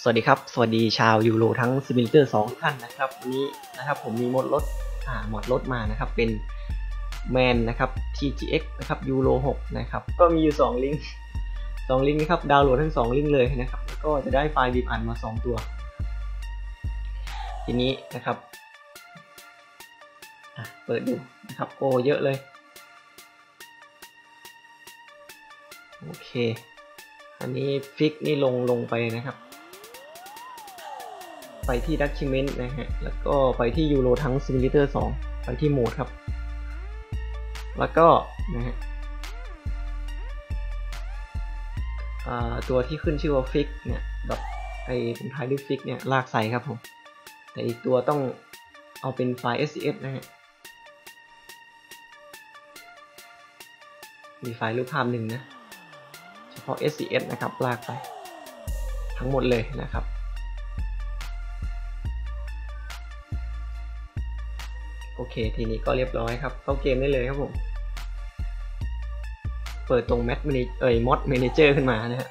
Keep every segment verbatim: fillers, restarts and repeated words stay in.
วัสดีครับสวัสดีชาวยูโรทั้งซิมิเลเตอร์สองท่านนะครับวันนี้นะครับผมมีมดรถอ่าหมดรถมานะครับเป็นแมนนะครับ ที จี เอ็กซ์ นะครับยูโรหกนะครับก็มีอยู่สองลิงก์สองลิงก์นะครับดาวน์โหลดทั้งสองลิงก์เลยนะครับแล้วก็จะได้ไฟล์บีบอันมาสองตัวทีนี้นะครับเปิดดูนะครับโอ้เยอะเลยโอเคอันนี้ฟิกนี่ลงลงไปนะครับไปที่ Document นะฮะแล้วก็ไปที่ Euro ทั้ง Simulator สองไปที่โหมดครับแล้วก็นะฮะตัวที่ขึ้นชื่อว่า Fix เนี่ยแบบไอ้ตรงท้ายด้วย Fix เนี่ยลากใส่ครับผมแต่อีกตัวต้องเอาเป็นไฟล์ เอส ซี เอส นะฮะมีไฟล์รูปภาพหนึ่งนะเฉพาะ เอส ซี เอส นะครับลากไปทั้งหมดเลยนะครับโอเคทีนี้ก็เรียบร้อยครับเข้าเกมได้เลยครับผมเปิดตรง Mod Manager เอ่ย Mod Manager ขึ้นมานะฮะ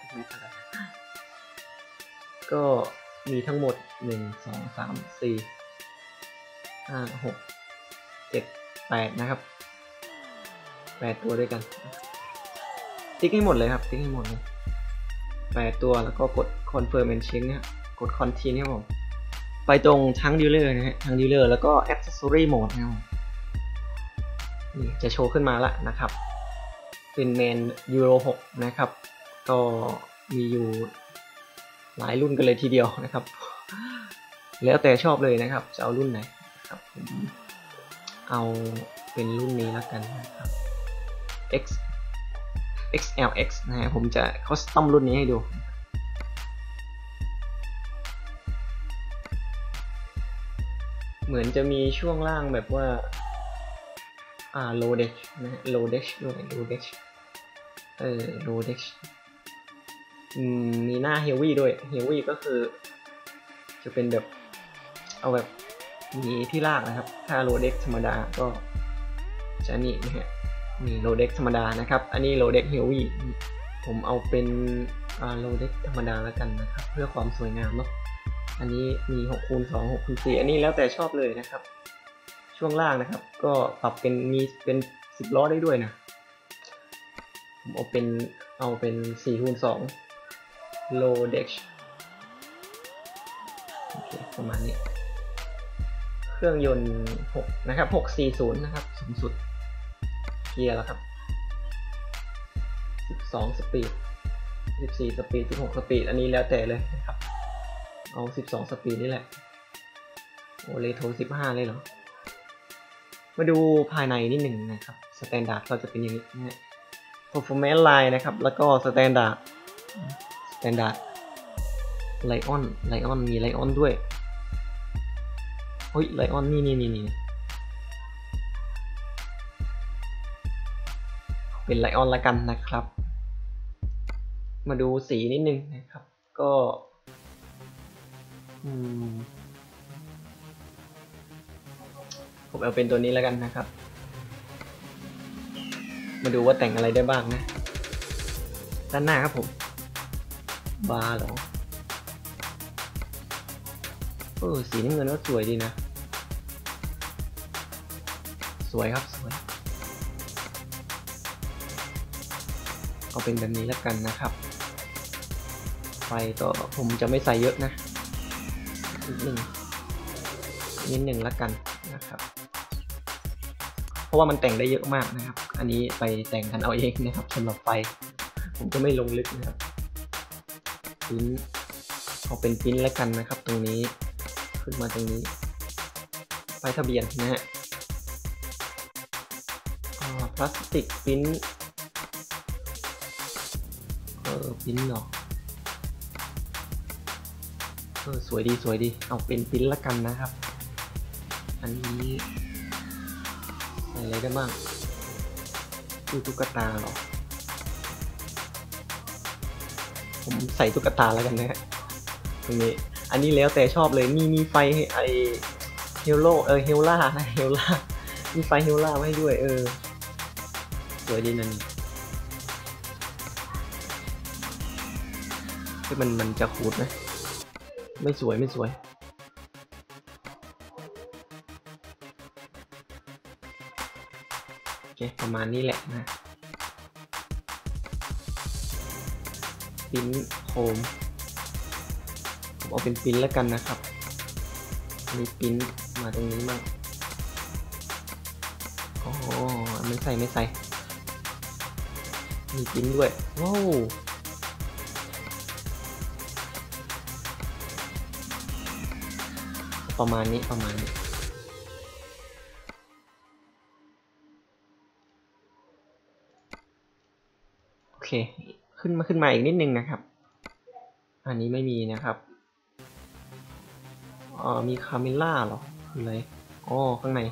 ก็มีทั้งหมดหนึ่ง สอง สาม สี่ ห้า หก เจ็ด แปดนะครับแปดตัวด้วยกันติ๊กให้หมดเลยครับติ๊กให้หมดเลยแปดตัวแล้วก็กด Confirm and Change นะกด Continue ครับผมไปตรงทั้งดีลเลอร์นะฮะทั้งดีลเลอร์แล้วก็ Accessory Mode นะครับนี่จะโชว์ขึ้นมาละนะครับเป็นแมนยูโรหกนะครับก็มีอยู่หลายรุ่นกันเลยทีเดียวนะครับแล้วแต่ชอบเลยนะครับจะเอารุ่นไหนครับผมเอาเป็นรุ่นนี้แล้วกันนะครับ X เอ็กซ์ แอล เอ็กซ์ นะฮะผมจะคัสตอมรุ่นนี้ให้ดูเหมือนจะมีช่วงล่างแบบว่าอ่า low dash นะ low dash ด้วย low dash เออ low dash อืมมีหน้า heavy ด้วย heavy ก็คือจะเป็นแบบเอาแบบมีที่ลากนะครับถ้า low dash ธรรมดาก็จะนี่นะฮะมี low dash ธรรมดานะครับอันนี้ low dash heavy ผมเอาเป็นอ่า low dash ธรรมดาแล้วกันนะครับเพื่อความสวยงามเนาะอันนี้มีหกคูณสอง หกคูณสี่อันนี้แล้วแต่ชอบเลยนะครับช่วงล่างนะครับก็ปรับเป็นมีเป็นสิบล้อได้ด้วยนะผมเอาเป็นเอาเป็นสี่คูณสอง low dash โอเคประมาณนี้เครื่องยนต์หกนะครับหกสี่ศูนย์นะครับสูงสุดเกียร์แล้วครับสิบสองสปีดสิบสี่สปีดสิบหกสปีดอันนี้แล้วแต่เลยนะครับเอาสิบสองสปีดนี่แหละโอเลโทสิบห้าเลยเหรอมาดูภายในนิดหนึ่งนะครับสแตนดาร์ดก็จะเป็นอย่างนี้นะฮะ performance line นะครับแล้วก็สแตนดาร์ดสแตนดาร์ดไลออนไลออนมีไลออนด้วยเฮ้ยไลออนนี่นี่นี่นี่เป็นไลออนละกันนะครับมาดูสีนิดนึงนะครับก็ผมเอาเป็นตัวนี้แล้วกันนะครับมาดูว่าแต่งอะไรได้บ้างนะด้านหน้าครับผมบาร์หรอเออสีน้ำเงินก็สวยดีนะสวยครับสวยเอาเป็นแบบนี้แล้วกันนะครับไฟก็ผมจะไม่ใส่เยอะนะนิดหนึ่งนิดหนึ่งแล้วกันนะครับเพราะว่ามันแต่งได้เยอะมากนะครับอันนี้ไปแต่งกันเอาเองนะครับสำหรับไฟผมจะไม่ลงลึกนะครับปิ้นเอาเป็นปิ้นแล้วกันนะครับตรงนี้ขึ้นมาตรงนี้ไฟทะเบียนนะฮะพลาสติกปิ้นเออปิ้นเหรอเออสวยดีสวยดีเอาเป็นปิ้นแล้วกันนะครับอันนี้ใส่อะไรได้บ้างดูตุ๊กตาเหรอผมใส่ตุ๊กตาแล้วกันนะฮะตรงนี้อันนี้แล้วแต่ชอบเลยมีมีไฟไอเฮลโลเออเฮลล่านะเฮลล่ามีไฟเฮลล่าไว้ด้วยเออสวยดีนั่นที่มันมันจะขูดไหมไม่สวยไม่สวยโอเคประมาณนี้แหละนะปิ้นโคมผมเอาเป็นปิ้นแล้วกันนะครับมีปิ้นมาตรงนี้มั่งอ๋อไม่ใส่ไม่ใส่มีปิ้นด้วยว้าวประมาณนี้ประมาณนี้โอเคขึ้นมาขึ้นมาอีกนิดนึงนะครับอันนี้ไม่มีนะครับอ๋อมีคาเมล่าหรอคืออะไรอ๋อข้างใน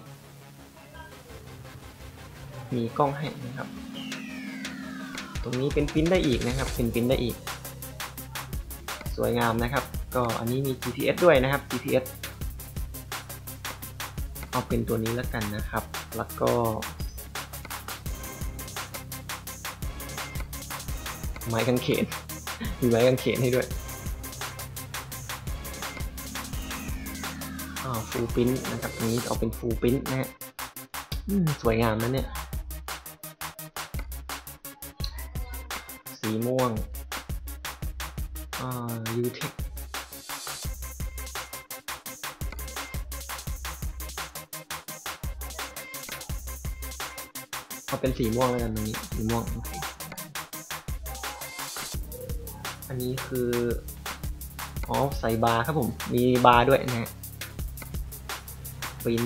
มีกล้องให้นะครับตรงนี้เป็นปิ้นได้อีกนะครับเป็นปิ้นได้อีกสวยงามนะครับก็อันนี้มี จี พี เอส ด้วยนะครับ จี พี เอส เอาเป็นตัวนี้แล้วกันนะครับแล้วก็ไม้กางเขนมีไม้กางเขนให้ด้วยอ่าฟูลปิ้นนะครับตรงนี้เอาเป็นฟูลปิ้นนะฮะสวยงามนะเนี่ยสีม่วงอ่ายูเทคเอาเป็นสีม่วงแล้วกันตรงนี้สีม่วงโอเคอันนี้คืออ๋อใส่บาร์ครับผมมีบาร์ด้วยนะฮะปิ้น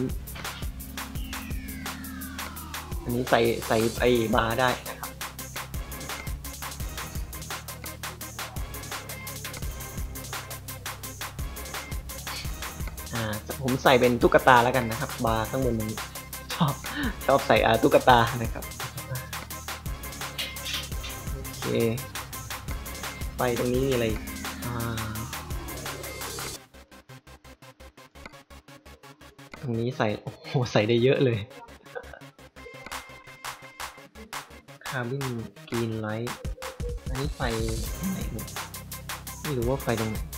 อันนี้ใส่ใส่ไอ้บาร์ได้นะครับอ่าผมใส่เป็นตุ๊กตาแล้วกันนะครับบาร์ข้างบนนี้ชอบชอบใส่อาตุ๊กตานะครับโอเคไปตรงนี้มีอะไรอ่าตรงนี้ใส่โอ้โหใส่ได้เยอะเลยคาร์บินกรีนไลท์อันนี้ไฟไหนไม่รู้ว่าไฟตรงไหน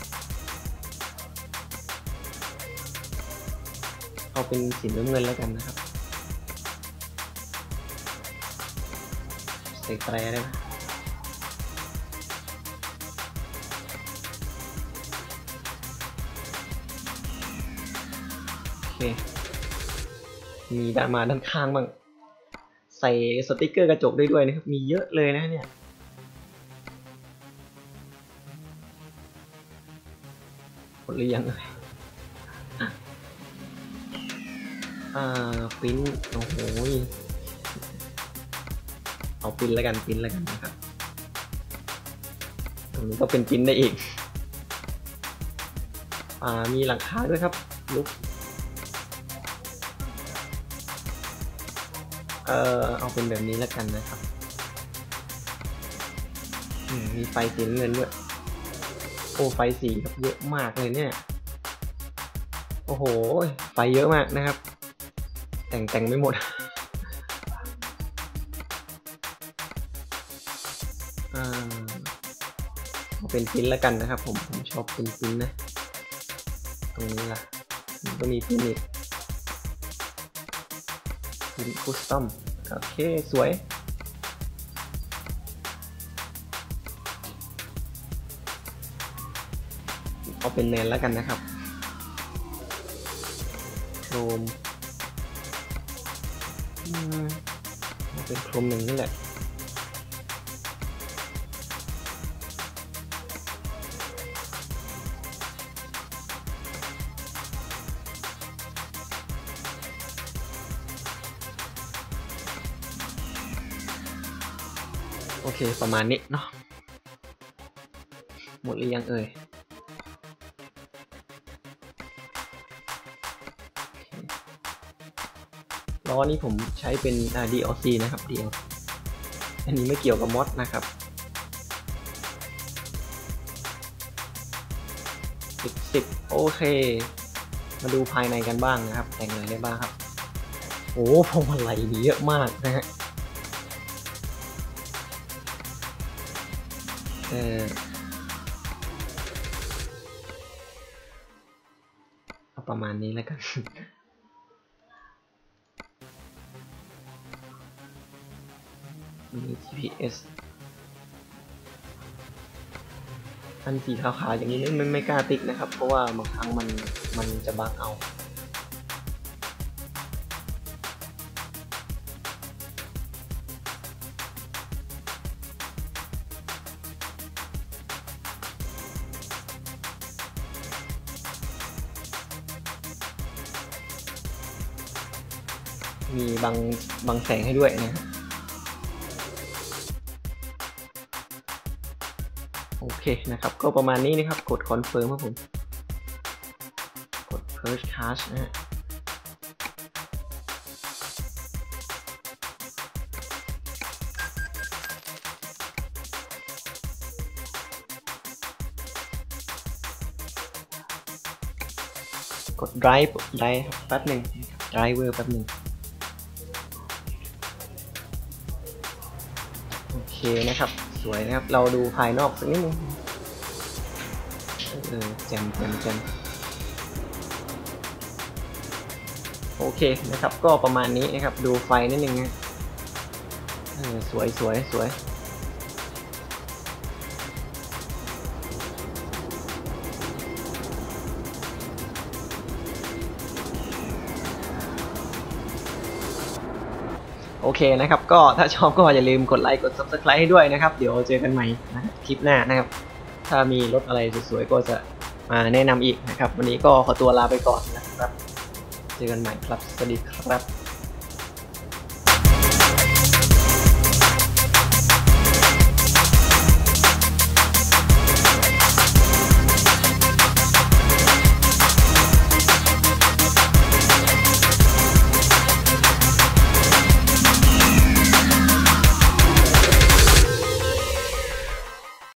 เอาเป็นสีน้ำเงินแล้วกันนะครับใส่แตรได้ไหมโอเคมีด้านมาด้านข้างบ้างใส่สติกเกอร์กระจกได้ด้วยนะครับมีเยอะเลยนะเนี่ยหมดหรือยังเลยอ่าปิ้นโอ้โหเอาปิ้นแล้วกันปิ้นแล้วกันนะครับตรงนี้ก็เป็นปิ้นได้อีกอ่ามีหลังคาด้วยครับลุกเออเอาเป็นแบบนี้แล้วกันนะครับมีไฟสีเงินด้วยโอ้ไฟสีครับเยอะมากเลยเนี่ยโอ้โหไฟเยอะมากนะครับแต่งแต่งไม่หมดอ่าเอาเป็นปิ้นแล้วกันนะครับผมผมชอบเป็นปิ้นนะตรงนี้ล่ะมันก็มีปิ้นอีกปิ้นคัสตอมโอเคสวยเอาเป็นแมนแล้วกันนะครับโครมเอาเป็นโครมหนึ่งนี่แหละโอเคประมาณนี้เนาะหมดหรือยังเอ่ยล้อนี้ผมใช้เป็น ดี แอล ซี นะครับ ดี แอล ซี อันนี้ไม่เกี่ยวกับมอดนะครับสิบ สิบโอเคมาดูภายในกันบ้างนะครับแต่งอะไรได้บ้างครับโอ้พวงมาลัยเยอะมากนะฮะเออประมาณนี้แล้วกัน มี จี พี เอส อันสีขาวๆอย่างนี้ไม่ไม่กล้าติ๊กนะครับ เพราะว่าบางครั้งมันมันจะบั๊กเอามีบางบางแสงให้ด้วยนะโอเคนะครับก็ประมาณนี้นะครับกดคอนเฟิร์มครับผมกด Purge Cache นะฮะกด Drive Drive แป๊บหนึ่ง Driver แป๊บหนึ่งโอเคนะครับสวยนะครับเราดูภายนอกสักนิดนึงเออแจมแจมแจมโอเคนะครับก็ประมาณนี้นะครับดูไฟนิดนึงนะเออสวยสวยสวยโอเคนะครับก็ถ้าชอบก็อย่าลืมกดไลค์กด ซับสไครบ์ ให้ด้วยนะครับเดี๋ยวเจอกันใหม่นะคลิปหน้านะครับถ้ามีรถอะไรสวยๆก็จะมาแนะนำอีกนะครับวันนี้ก็ขอตัวลาไปก่อนนะครับเจอกันใหม่ครับสวัสดีครับ